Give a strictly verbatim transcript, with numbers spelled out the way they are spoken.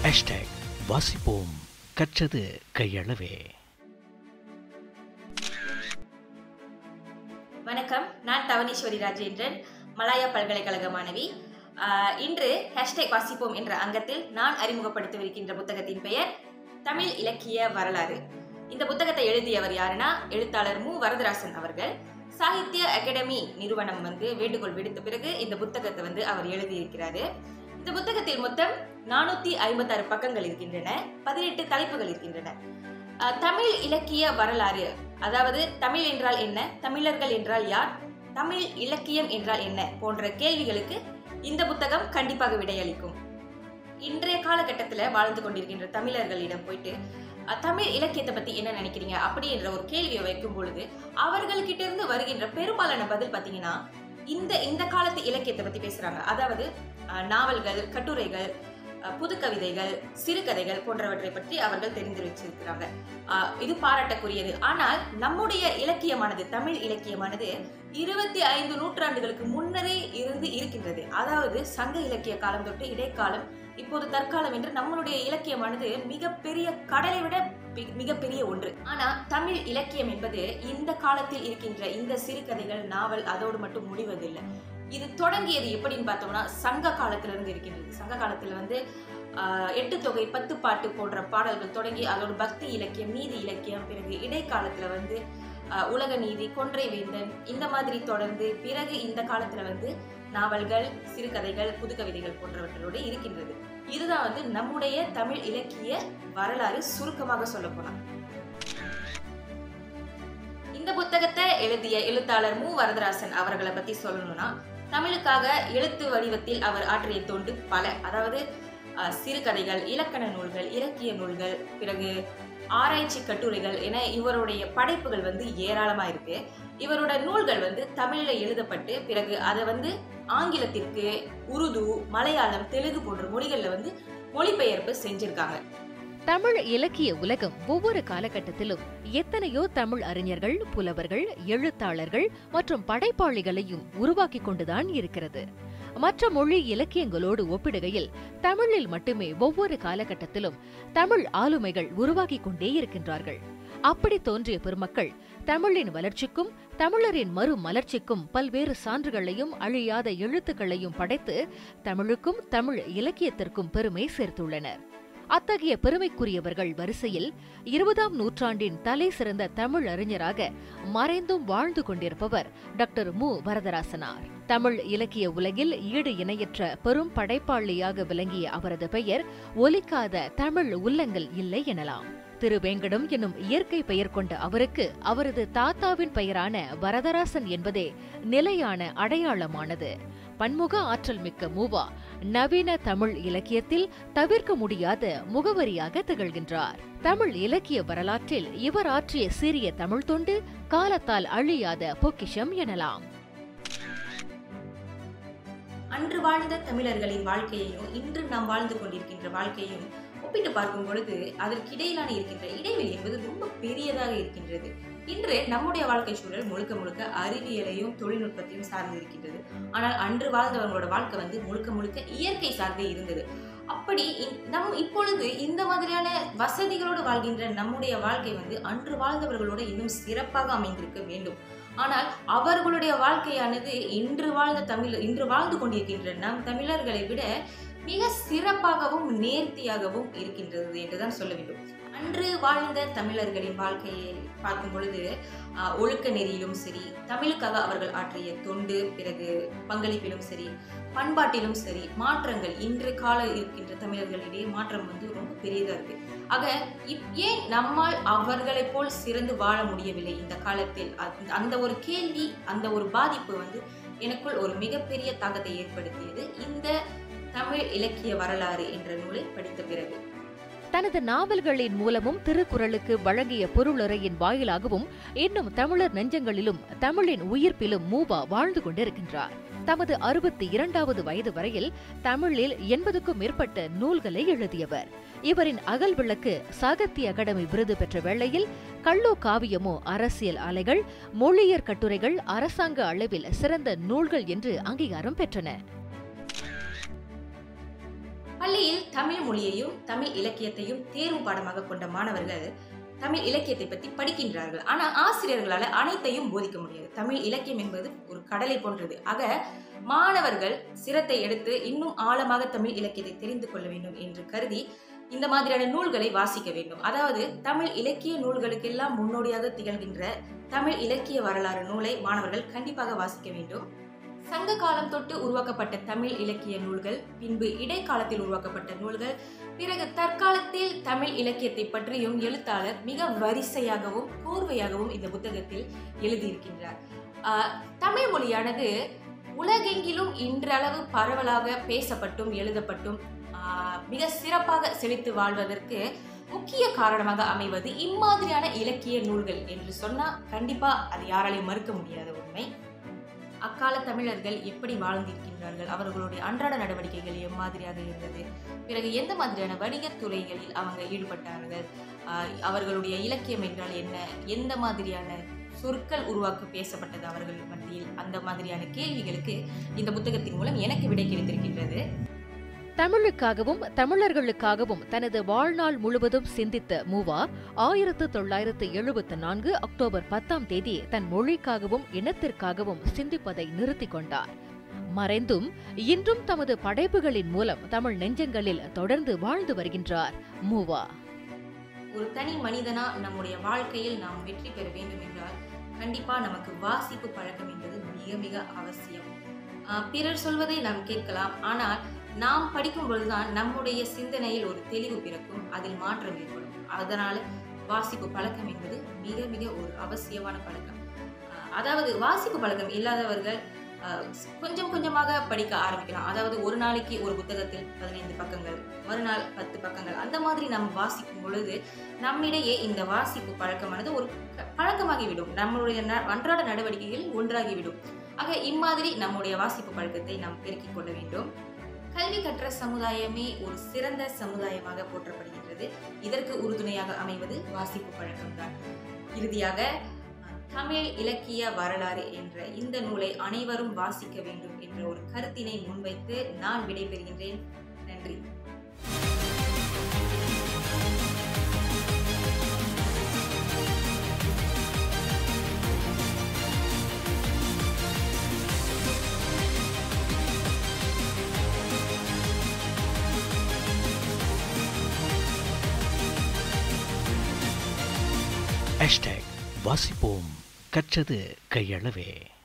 Hashtag வாசிப்போம் கற்றது கையளவே. வணக்கம், நான் தவனீஸ்வரி ராஜேந்திரன், மலாயா பல்கலைக்கழக மாணவி. இன்று ஹேஷ்டேக் வாசிப்போம் என்ற அங்கத்தில் நான் அறிமுகப்படுத்தவிருக்கின்ற புத்தகத்தின் பெயர் தமிழ் இலக்கிய வரலாறு. இந்த புத்தகத்தை எழுதியவர் யாருன்னா எழுத்தாளர் மு வரதராசன் அவர்கள். சாகித்ய அகாடமி நிறுவனம் வந்து வேண்டுகோள் விடுத்த பிறகு இந்த புத்தகத்தை வந்து அவர் எழுதியிருக்கிறாரு. இந்த புத்தகத்தில் மொத்தம் நானூத்தி ஐம்பத்தி ஆறு பக்கங்கள் இருக்கின்றன, பதினெட்டு தலைப்புகள் இருக்கின்றன. தமிழ் இலக்கிய வரலாறு, அதாவது தமிழ் என்றால் என்ன, தமிழர்கள் என்றால் யார், தமிழ் இலக்கியம் என்றால் என்ன போன்ற கேள்விகளுக்கு இந்த புத்தகம் கண்டிப்பாக விடையளிக்கும். இன்றைய காலகட்டத்தில் வாழ்ந்து கொண்டிருக்கின்ற தமிழர்களிடம் போயிட்டு தமிழ் இலக்கியத்தை பத்தி என்ன நினைக்கிறீங்க அப்படி என்ற ஒரு கேள்வியை வைக்கும் பொழுது அவர்கள்கிட்ட இருந்து வருகின்ற பெரும்பாலான பதில் பார்த்தீங்கன்னா இந்த இந்த காலத்து இலக்கியத்தை பத்தி பேசுறாங்க. அதாவது நாவல்கள், கட்டுரைகள், புது கவிதைகள், சிறுகதைகள் போன்றவற்றை பற்றி அவர்கள் தெரிந்து வச்சிருக்கிறாங்க. இது பாராட்டக்குரியது. ஆனால் நம்முடைய இலக்கியமானது, தமிழ் இலக்கியமானது இருபத்தி ஐந்து நூற்றாண்டுகளுக்கு முன்னரே இருந்து இருக்கின்றது. அதாவது சங்க இலக்கிய காலம் தொட்டு இடைக்காலம், இப்போது தற்காலம் என்று நம்மளுடைய இலக்கியமானது மிகப்பெரிய கடலை விட மிகப்பெரிய ஒன்று. ஆனா தமிழ் இலக்கியம் என்பது இந்த காலத்தில் இருக்கின்ற இந்த சிறுகதைகள், நாவல் அதோடு மட்டும் முடிவதில்லை. இது தொடங்கியது எப்படின்னு பார்த்தோம்னா சங்க காலத்துல இருந்து இருக்கின்றது. சங்க காலத்துல வந்து ஆஹ் எட்டு தொகை, பத்து பாட்டு போன்ற பாடல்கள் தொடங்கி அதோட பக்தி இலக்கியம், நீதி இலக்கியம், பிறகு இடைக்காலத்துல வந்து உலக நீதி, கொன்றை வேந்தன், இந்த மாதிரி தொடர்ந்து பிறகு இந்த காலத்துல வந்து நாவல்கள், சிறுகதைகள், புது கவிதைகள் போன்றவற்றோடு இருக்கின்றது. இதுதான் வந்து நம்முடைய தமிழ் இலக்கிய வரலாறு சுருக்கமாக சொல்ல போனா. இந்த புத்தகத்தை எழுதிய எழுத்தாளர் மு வரதராசன் அவர்களை பத்தி சொல்லணும்னா, தமிழுக்காக எழுத்து வடிவத்தில் அவர் ஆற்றிய தொண்டு பல. அதாவது சிறுகதைகள், இலக்கண நூல்கள், இலக்கிய நூல்கள், பிறகு ஆராய்ச்சி கட்டுரைகள் என இவருடைய படைப்புகள் வந்து ஏராளமா இருக்கு. இவரோட நூல்கள் வந்து தமிழ்ல எழுதப்பட்டு பிறகு அதை வந்து ஆங்கிலத்திற்கு, உருது, மலையாளம், தெலுங்கு போன்ற மொழிகள்ல வந்து மொழிபெயர்ப்பு செஞ்சிருக்காங்க. தமிழ் இலக்கிய உலகம் ஒவ்வொரு காலகட்டத்திலும் எத்தனையோ தமிழ் அறிஞர்கள், புலவர்கள், எழுத்தாளர்கள் மற்றும் படைப்பாளிகளையும் உருவாக்கி கொண்டுதான் இருக்கிறது. மற்ற மொழி இலக்கியங்களோடு ஒப்பிடுகையில் தமிழில் மட்டுமே ஒவ்வொரு காலகட்டத்திலும் தமிழ் ஆளுமைகள் உருவாக்கி கொண்டே இருக்கின்றார்கள். அப்படி தோன்றிய பெருமக்கள் தமிழின் வளர்ச்சிக்கும் தமிழரின் மறு மலர்ச்சிக்கும் பல்வேறு சான்றுகளையும் அழியாத எழுத்துக்களையும் படைத்து தமிழுக்கும் தமிழ் இலக்கியத்திற்கும் பெருமை சேர்த்துள்ளனர். அத்தகைய பெருமைக்குரியவர்கள் வரிசையில் இருபதாம் நூற்றாண்டின் தலை சிறந்த தமிழ் அறிஞராக மறைந்தும் வாழ்ந்து கொண்டிருப்பவர் டாக்டர் மு வரதராசனார். தமிழ் இலக்கிய உலகில் ஈடு இணையற்ற பெரும் படைப்பாளியாக விளங்கிய அவரது பெயர் ஒலிக்காத தமிழ் உள்ளங்கள் இல்லை எனலாம். திருவேங்கடம் என்னும் இயற்கை பெயர் கொண்ட அவருக்கு அவரது தாத்தாவின் பெயரான வரதராசன் என்பதே நிலையான அடையாளமானது. பன்முக ஆற்றல் மிக்க மூவா நவீன தமிழ் இலக்கியத்தில் தவிர்க்க முடியாத முகவரியாக திகழ்கின்றார். தமிழ் இலக்கிய வரலாற்றில் இவர் ஆற்றிய சிறிய தமிழ் தொண்டு காலத்தால் அழியாத பொக்கிஷம் எனலாம். அன்று வாழ்ந்த தமிழர்களின் வாழ்க்கையையும் இன்று நாம் வாழ்ந்து கொண்டிருக்கின்ற வாழ்க்கையையும் ஒப்பிட்டு பார்க்கும் பொழுது அதற்கு இடையிலான இருக்கின்ற இடைவெளி என்பது ரொம்ப பெரியதாக இருக்கின்றது. இன்று நம்முடைய வாழ்க்கை சூழல் முழுக்க முழுக்க அறிவியலையும் தொழில்நுட்பத்தையும் சார்ந்து இருக்கின்றது. ஆனால் அன்று வாழ்ந்தவர்களோட வாழ்க்கை வந்து முழுக்க முழுக்க இயற்கை சார்ந்தே இருந்தது. அப்படி நம் இப்பொழுது இந்த மாதிரியான வசதிகளோடு வாழ்கின்ற நம்முடைய வாழ்க்கை வந்து அன்று வாழ்ந்தவர்களோட இன்னும் சிறப்பாக அமைந்திருக்க வேண்டும். ஆனால் அவர்களுடைய வாழ்க்கையானது இன்று வாழ்ந்த தமிழ் இன்று வாழ்ந்து கொண்டிருக்கின்ற நம் தமிழர்களை விட மிக சிறப்பாகவும் நேர்த்தியாகவும் இருக்கின்றது என்றுதான் சொல்ல வேண்டும். அன்று வாழ்ந்த தமிழர்களின் வாழ்க்கையை பார்க்கும் பொழுது ஒழுக்க நெறியிலும் சரி, தமிழுக்காக அவர்கள் ஆற்றிய தொண்டு, பிறகு பங்களிப்பிலும் சரி, பண்பாட்டிலும் சரி மாற்றங்கள் இன்று கால இருக்கின்ற தமிழர்களிடையே மாற்றம் வந்து ரொம்ப பெரியதா இருக்கு. ஆக ஏன் நம்மால் அவர்களை போல் சிறந்து வாழ முடியவில்லை இந்த காலத்தில்? அந்த ஒரு கேள்வி, அந்த ஒரு பாதிப்பு வந்து எனக்குள் ஒரு மிகப்பெரிய தாக்கத்தை ஏற்படுத்தியது இந்த தமிழ் இலக்கிய வரலாறு என்ற நூலை படித்த பிறகு. தனது நாவல்களின் மூலமும் திருக்குறளுக்கு வழங்கிய பொருளுரையின் வாயிலாகவும் இன்னும் தமிழர் நெஞ்சங்களிலும் தமிழின் உயிர்ப்பிலும் மூவா வாழ்ந்து கொண்டிருக்கின்றார். தமது அறுபத்தி இரண்டாவது வயது வரையில் தமிழில் எண்பதுக்கும் மேற்பட்ட நூல்களை எழுதியவர். இவரின் அகல் விளக்கு சாகித்ய அகாடமி விருது பெற்ற வேளையில் கள்ளோ காவியமோ அரசியல் அலைகள், மொழியற் கட்டுரைகள் அரசாங்க அளவில் சிறந்த நூல்கள் என்று அங்கீகாரம் பெற்றன. பள்ளியில் தமிழ் மொழியையும் தமிழ் இலக்கியத்தையும் தேர்வு பாடமாக கொண்ட மாணவர்கள் தமிழ் இலக்கியத்தை பற்றி படிக்கின்றார்கள். ஆனால் ஆசிரியர்களால் அனைத்தையும் போதிக்க முடியாது. தமிழ் இலக்கியம் என்பது ஒரு கடலை போன்றது. ஆக மாணவர்கள் சிரத்தை எடுத்து இன்னும் ஆழமாக தமிழ் இலக்கியத்தை தெரிந்து கொள்ள வேண்டும் என்று கருதி இந்த மாதிரியான நூல்களை வாசிக்க வேண்டும். அதாவது தமிழ் இலக்கிய நூல்களுக்கெல்லாம் முன்னோடியாக திகழ்கின்ற தமிழ் இலக்கிய வரலாறு நூலை மாணவர்கள் கண்டிப்பாக வாசிக்க வேண்டும். சங்க காலம் தொட்டு உருவாக்கப்பட்ட தமிழ் இலக்கிய நூல்கள், பின்பு இடைக்காலத்தில் உருவாக்கப்பட்ட நூல்கள், பிறகு தற்காலத்தில் தமிழ் இலக்கியத்தை பற்றியும் எழுத்தாளர் மிக வரிசையாகவும் கோர்வையாகவும் இந்த புத்தகத்தில் எழுதியிருக்கின்றார். தமிழ் மொழியானது உலகெங்கிலும் இன்றளவு பரவலாக பேசப்பட்டும் எழுதப்பட்டும் மிக சிறப்பாக செழித்து வாழ்வதற்கு முக்கிய காரணமாக அமைவது இம்மாதிரியான இலக்கிய நூல்கள் என்று சொன்னால் கண்டிப்பா அது யாராலையும் மறுக்க முடியாத உண்மை. அக்கால தமிழர்கள் எப்படி வாழ்ந்திருக்கின்றார்கள், அவர்களுடைய அன்றாட நடவடிக்கைகள் எம்மாதிரியாக இருந்தது, பிறகு எந்த மாதிரியான வணிகத் துறைகளில் அவங்க ஈடுபட்டார்கள், அவர்களுடைய இலக்கியம் என்றால் என்ன, எந்த மாதிரியான சொற்கள் உருவாக்க பேசப்பட்டது அவர்கள் மத்தியில், அந்த மாதிரியான கேள்விகளுக்கு இந்த புத்தகத்தின் மூலம் எனக்கு விடை கிடைத்திருக்கின்றது. தமிழுக்காகவும் தமிழர்களுக்காகவும் தனது வாழ்நாள் முழுவதும் சிந்தித்த மூவா ஆயிரத்து தொள்ளாயிரத்து எழுபத்து நான்கு அக்டோபர் பத்தாம் தேதி தன் மொழிக்காகவும் இனத்திற்காகவும் சிந்திப்பதை நிறுத்திக் கொண்டார். மறைந்தும் இன்றும் தமது படைப்புகளின் மூலம் தமிழ் நெஞ்சங்களில் தொடர்ந்து வாழ்ந்து வருகின்றார் மூவா. ஒரு தனி மனிதனா நம்முடைய வாழ்க்கையில் நாம் வெற்றி பெற வேண்டும் என்றால் கண்டிப்பா நமக்கு வாசிப்பு பழக்கம் என்பது மிக மிக அவசியம். பிறர் சொல்வதை நாம் கேட்கலாம், ஆனால் நாம் படிக்கும் பொழுதுதான் நம்முடைய சிந்தனையில் ஒரு தெளிவு பிறக்கும், அதில் மாற்றம் ஏற்படும். அதனால வாசிப்பு பழக்கம் என்பது மிக மிக ஒரு அவசியமான பழக்கம். அதாவது வாசிப்பு பழக்கம் இல்லாதவர்கள் கொஞ்சம் கொஞ்சமாக படிக்க ஆரம்பிக்கலாம். அதாவது ஒரு நாளைக்கு ஒரு புத்தகத்தில் பதினைந்து பக்கங்கள், மறுநாள் பத்து பக்கங்கள், அந்த மாதிரி நாம் வாசிக்கும் பொழுது நம்மிடையே இந்த வாசிப்பு பழக்கமானது ஒரு பழக்கமாகிவிடும், நம்மளுடைய அன்றாட நடவடிக்கைகள் ஒன்றாகிவிடும். ஆக இம்மாதிரி நம்முடைய வாசிப்பு பழக்கத்தை நாம் பெருக்கிக் கொள்ள வேண்டும். கல்வி கற்ற சமுதாயமே ஒரு சிறந்த சமுதாயமாக போற்றப்படுகின்றது. இதற்கு உறுதுணையாக அமைவது வாசிப்பு பழக்கம்தான். இறுதியாக தமிழ் இலக்கிய வரலாறு என்ற இந்த நூலை அனைவரும் வாசிக்க வேண்டும் என்ற ஒரு கருத்தினை முன்வைத்து நான் விடைபெறுகின்றேன். நன்றி. ஹேஷ்டேக் வாசிப்போம் கற்றது கையளவே.